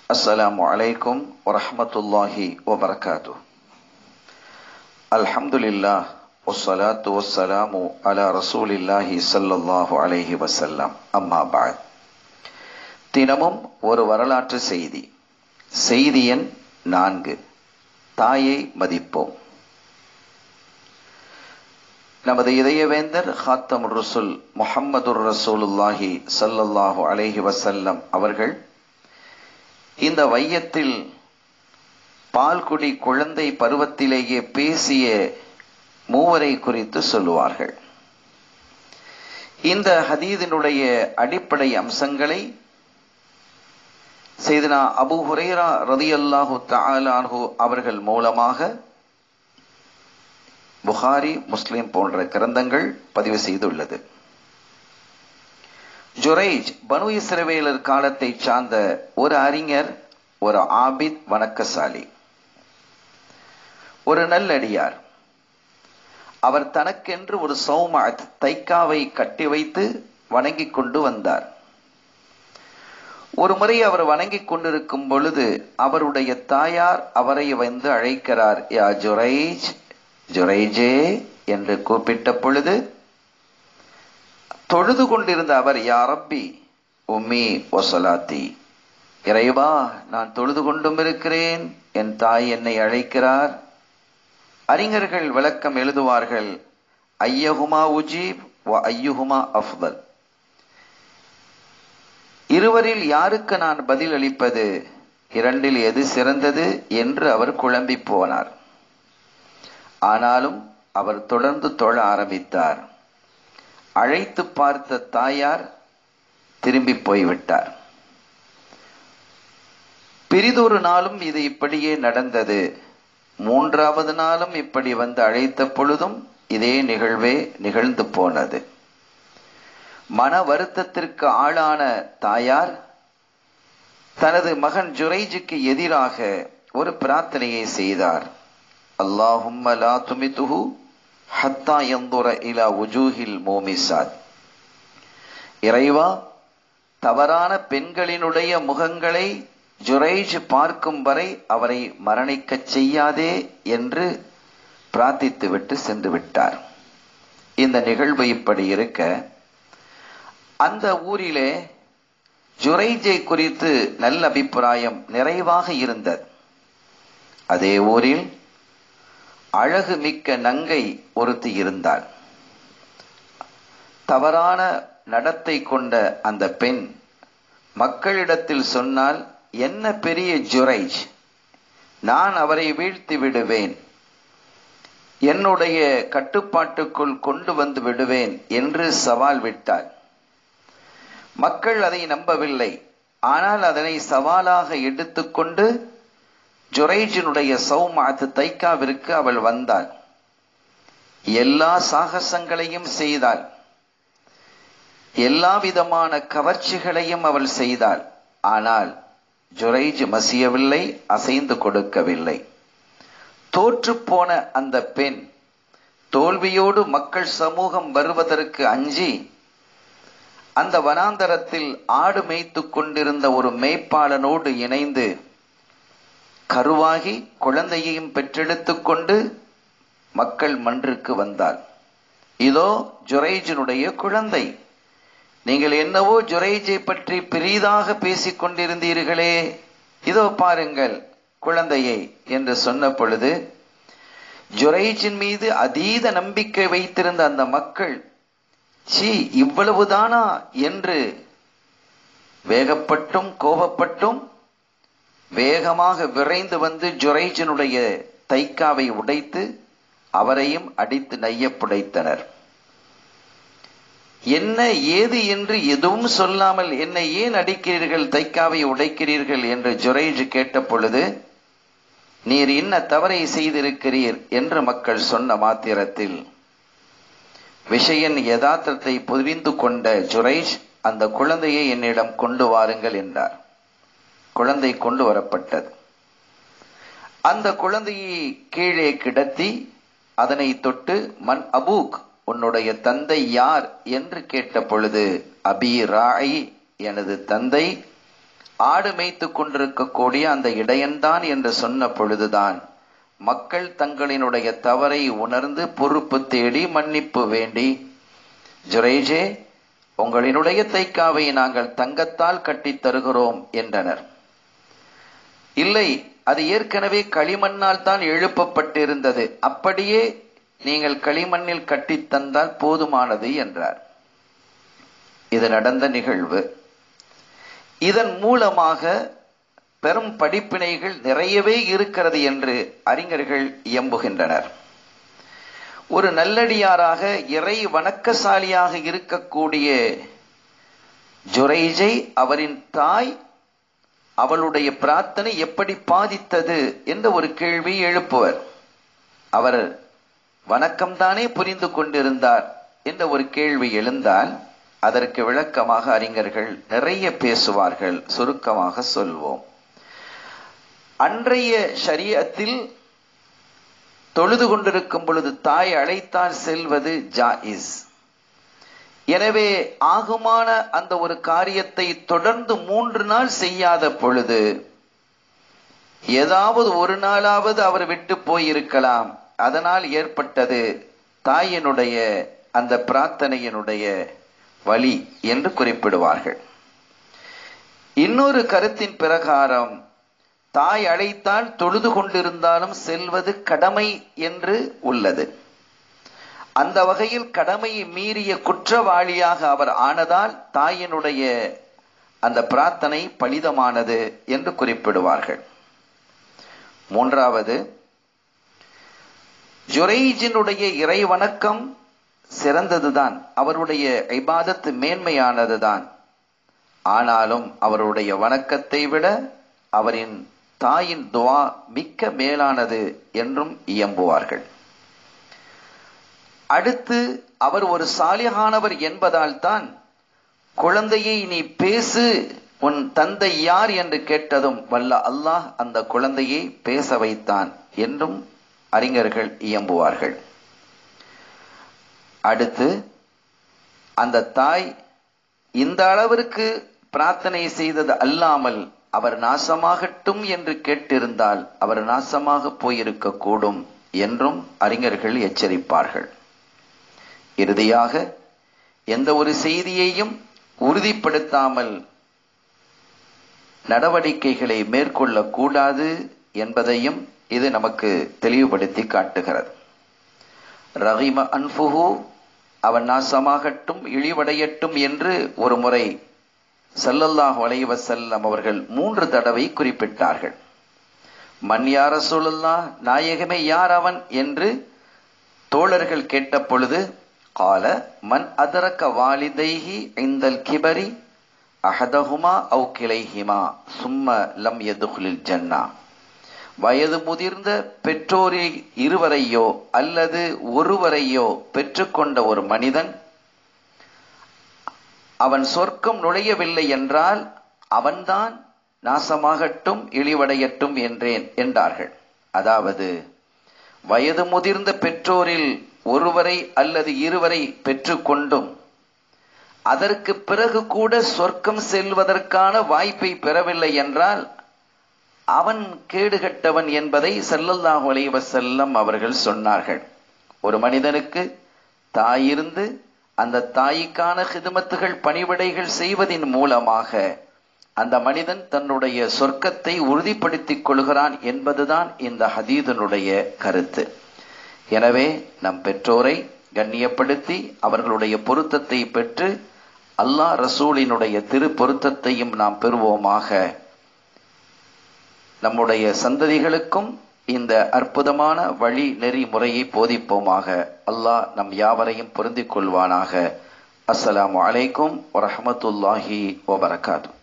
அஸ்ஸலாமு அலைக்கும் வரஹ்மத்துல்லாஹி வபரகாத்துஹ். அல்ஹம்துலில்லாஹ் வஸ்ஸலாத்து வஸ்ஸலாமு அலா ரசூலில்லாஹி ஸல்லல்லாஹு அலைஹி வஸல்லம். அம்மா பஅத். தினமும் ஒரு வரலாற்று செய்தி. செய்தி எண் 4. தாயை மதிப்போம். நமது இதயவேந்தர் ஹாத்தமுர் ரசூல் முஹம்மதுர் ரசூலுல்லாஹி ஸல்லல்லாஹு அலைஹி வஸல்லம் அவர்கள் இந்த வையத்தில் பால்குடி குழந்தை பருவத்திலேயே பேசிய மூவரை குறித்து சொல்லுவார்கள். இந்த ஹதீஸினுடைய அடிப்படை அம்சங்களை சையதுனா அபூ ஹுரைரா ரலியல்லாஹு தஆலா அன்ஹு அவர்கள் மூலமாக புகாரி, முஸ்லிம் போன்ற கிரந்தங்கள் பதிவு செய்துள்ளது. ஜுரைஜ் பனு இஸ்ரவேலர் காலத்தை சார்ந்த ஒரு அறிஞர், ஒரு ஆபித், வணக்கசாலி, ஒரு நல்லடியார். அவர் தனக்கென்று ஒரு சௌமாத் தைக்காவை கட்டி வைத்து வணங்கிக் கொண்டு வந்தார். ஒரு முறை அவர் வணங்கிக் கொண்டிருக்கும் பொழுது அவருடைய தாயார் அவரை வந்து அழைக்கிறார். யா ஜுரைஜ், ஜுரைஜே என்று கூப்பிட்ட பொழுது தொழுது கொண்டிருந்த அவர், யா ரப்பி உம்மி வசலாத்தி, இறைவா நான் தொழுது கொண்டும் இருக்கிறேன், என் தாய் என்னை அழைக்கிறார். அறிஞர்கள் விளக்கம் எழுதுவார்கள், ஐயஹுமா உஜீப் வ ஐயுஹுமா அஃதல், இருவரில் யாருக்கு நான் பதில் அளிப்பது, இரண்டில் எது சிறந்தது என்று அவர் குழம்பி போனார். ஆனாலும் அவர் தொடர்ந்து தொழ ஆரம்பித்தார். அழைத்து பார்த்த தாயார் திரும்பி போய்விட்டார். பிரிதொரு நாளும் இது இப்படியே நடந்தது. மூன்றாவது நாளும் இப்படி வந்து அழைத்த பொழுதும் இதே நிகழ்வே நிகழ்ந்து போனது. மன வருத்தத்திற்கு ஆளான தாயார் தனது மகன் ஜுரைஜுக்கு எதிராக ஒரு பிரார்த்தனையை செய்தார். அல்லாஹும்ம லா துமிதுஹு ஹத்தா யந்துர இலா வுஜூஹில் மோமிசாத், இறைவா தவறான பெண்களினுடைய முகங்களை ஜுரைஜ் பார்க்கும் வரை அவரை மரணிக்கச் செய்யாதே என்று பிரார்த்தித்துவிட்டு சென்று விட்டார். இந்த நிகழ்வு இப்படி இருக்க, அந்த ஊரிலே ஜுரைஜை குறித்து நல்ல அபிப்பிராயம் நிறைவாக இருந்தது. அதே ஊரில் அழகு மிக்க நங்கை ஒருத்தி இருந்தாள். தவறான நடத்தை கொண்ட அந்த பெண் மக்களிடத்தில் சொன்னால், என்ன பெரிய ஜுரைஜ், நான் அவரை வீழ்த்தி விடுவேன், என்னுடைய கட்டுப்பாட்டுக்குள் கொண்டு வந்து விடுவேன் என்று சவால் விட்டாள். மக்கள் அதை நம்பவில்லை. ஆனால் அதனை சவாலாக எடுத்துக்கொண்டு ஜுரைஜினுடைய சௌமாத் தைக்காவிற்கு அவள் வந்தாள். எல்லா சாகசங்களையும் செய்தாள். எல்லா விதமான கவர்ச்சிகளையும் அவள் செய்தாள். ஆனால் ஜுரைஜ் மசியவில்லை, அசைந்து கொடுக்கவில்லை. தோற்று போன அந்த பெண் தோல்வியோடு மக்கள் சமூகம் வருவதற்கு அஞ்சி அந்த வனாந்தரத்தில் ஆடு மேய்த்து கொண்டிருந்த ஒரு மேய்ப்பாளனோடு இணைந்து கருவாகி குழந்தையையும் பெற்றெடுத்துக் கொண்டு மக்கள் மன்றுக்கு வந்தாள். இதோ ஜுரைஜினுடைய குழந்தை, நீங்கள் என்னவோ ஜுரைஜை பற்றி பெரிதாக பேசிக் கொண்டிருந்தீர்களே, இதோ பாருங்கள் குழந்தையை என்று சொன்ன பொழுது ஜுரைஜின் மீது அதீத நம்பிக்கை வைத்திருந்த அந்த மக்கள், சீ இவ்வளவுதானா என்று வேகப்பட்டும் கோபப்பட்டும் வேகமாக விரைந்து வந்து ஜுரைஜினுடைய தைக்காவை உடைத்து அவரையும் அடித்து நையப்புடைத்தனர். என்ன ஏது என்று எதுவும் சொல்லாமல் என்னை ஏன் அடிக்கிறீர்கள், தைக்காவை உடைக்கிறீர்கள் என்று ஜுரைஜ் கேட்ட பொழுது, நீர் என்ன தவறை செய்திருக்கிறீர் என்று மக்கள் சொன்ன மாத்திரத்தில் விஷயின் யதார்த்தத்தை புரிந்து கொண்ட ஜுரைஜ், அந்த குழந்தையை என்னிடம் கொண்டு வாருங்கள் என்றார். குழந்தை கொண்டு வரப்பட்டது. அந்த குழந்தையை கீழே கிடத்தி அதனை தொட்டு, மன் அபூக், உன்னுடைய தந்தை யார் என்று கேட்ட பொழுது, அபி ராயி, எனது தந்தை ஆடு மேய்த்து கொண்டிருக்கக்கூடிய அந்த இடையன்தான் என்று சொன்ன பொழுதுதான் மக்கள் தங்களினுடைய தவறை உணர்ந்து பொறுப்பு தேடி மன்னிப்பு வேண்டி, ஜுரைஜே, உங்களினுடைய தைக்காவை நாங்கள் தங்கத்தால் கட்டித் தருகிறோம் என்றனர். இல்லை, அது ஏற்கனவே களிமண்ணால் தான் எழுப்பப்பட்டிருந்தது, அப்படியே நீங்கள் களிமண்ணில் கட்டித் தந்தால் போதுமானது என்றார். இது நடந்த நிகழ்வு. இதன் மூலமாக பெரும் படிப்பினைகள் நிறையவே இருக்கிறது என்று அறிஞர்கள் இயம்புகின்றனர். ஒரு நல்லடியாராக இறை வணக்கசாலியாக இருக்கக்கூடிய ஜுரைஜை அவரின் தாய் அவளுடைய பிரார்த்தனை எப்படி பாதித்தது என்ற ஒரு கேள்வி எழுப்புவர். அவர் வணக்கம்தானே புரிந்து கொண்டிருந்தார் என்ற ஒரு கேள்வி எழுந்தால் அதற்கு விளக்கமாக அறிஞர்கள் நிறைய பேசுவார்கள். சுருக்கமாக சொல்வோம். அன்றைய ஷரியத்தில் தொழுது கொண்டிருக்கும் பொழுது தாய் அழைத்தால் செல்வது ஜாயிஸ். எனவே ஆகுமான அந்த ஒரு காரியத்தை தொடர்ந்து 3 நாள் செய்யாத பொழுது ஏதாவது ஒரு நாளாவது அவர் விட்டு போயிருக்கலாம். அதனால் ஏற்பட்டது தாயினுடைய அந்த பிரார்த்தனையினுடைய வழி என்று குறிப்பிடுவார்கள். இன்னொரு கருத்தின் பிரகாரம் தாய் அழைத்தால் தொழுது கொண்டிருந்தாலும் செல்வது கடமை என்று உள்ளது. அந்த வகையில் கடமையை மீறிய குற்றவாளியாக அவர் ஆனதால் தாயினுடைய அந்த பிரார்த்தனை பலிதமானது என்று குறிப்பிடுவார்கள். மூன்றாவது, ஜுரைஜினுடைய இறை வணக்கம் சிறந்ததுதான், அவருடைய இபாதத்து மேன்மையானதுதான். ஆனாலும் அவருடைய வணக்கத்தை விட அவரின் தாயின் துவா மிக்க மேலானது என்றும் இயம்புவார்கள். அடுத்து, அவர் ஒரு சாலிஹானவர் என்பதால் தான் குழந்தையை நீ பேசு, உன் தந்தை யார் என்று கேட்டதும் வல்ல அல்லாஹ் அந்த குழந்தையை பேச வைத்தான் என்றும் அறிஞர்கள் இயம்புவார்கள். அடுத்து, அந்த தாய் இந்த அளவிற்கு பிரார்த்தனை செய்தது அல்லாமல் அவர் நாசமாகட்டும் என்று கேட்டிருந்தால் அவர் நாசமாக போயிருக்க கூடும் என்றும் அறிஞர்கள் எச்சரிப்பார்கள். இறுதியாக, எந்த ஒரு செய்தியையும் உறுதிப்படுத்தாமல் நடவடிக்கைகளை மேற்கொள்ளக்கூடாது என்பதையும் இது நமக்கு தெளிவுபடுத்தி காட்டுகிறது. ரஹிம அன்ஃபுஹு, அவன் நாசமாகட்டும் இழிவடையட்டும் என்று ஒரு முறை ஸல்லல்லாஹு அலைஹி வஸல்லம் அவர்கள் 3 தடவை குறிப்பிட்டார்கள். மன் யா ரசூலுல்லாஹ், நாயகமே யார் அவன் என்று தோழர்கள் கேட்ட பொழுது, கால மன் அதரக வாலிதைஹி இந்தல் கிபரி அஹதஹுமா அவ் கிளைஹிமா சும்ம லம் யதுகுலில் ஜன்னா. வயது முதிர்ந்த பெற்றோரில் இருவரையோ அல்லது ஒருவரையோ பெற்றுக்கொண்ட ஒரு மனிதன் அவன் சொர்க்கம் நுழையவில்லை என்றால் அவன்தான் நாசமாகட்டும் இழிவடையட்டும் என்றேன் என்றார்கள். அதாவது, வயது முதிர்ந்த பெற்றோரில் ஒருவரை அல்லது இருவரை பெற்றுக்கொண்டும் அதற்கு பிறகு கூட சொர்க்கம் செல்வதற்கான வாய்ப்பை பெறவில்லை என்றால் அவன் கேடுகட்டவன் என்பதை ஸல்லல்லாஹு அலைஹி வஸல்லம் அவர்கள் சொன்னார்கள். ஒரு மனிதனுக்கு தாயிருந்து அந்த தாய்க்கான ஹிதமத்துகள் பணிவிடைகள் செய்வதின் மூலமாக அந்த மனிதன் தன்னுடைய சொர்க்கத்தை உறுதிப்படுத்திக் கொள்கிறான் என்பதுதான் இந்த ஹதீஸினுடைய கருத்து. எனவே நம் பெற்றோரை கண்ணியப்படுத்தி அவர்களுடைய பொருத்தத்தை பெற்று அல்லாஹ் ரசூலினுடைய திரு பொருத்தத்தையும் நாம் பெறுவோமாக. நம்முடைய சந்ததிகளுக்கும் இந்த அற்புதமான வழி நெறிமுறையை போதிப்போமாக. அல்லாஹ் நம் யாவரையும் பொருந்திக் கொள்வானாக. அஸ்ஸலாமு அலைக்கும் வரஹ்மத்துல்லாஹி வபரகாத்துஹு.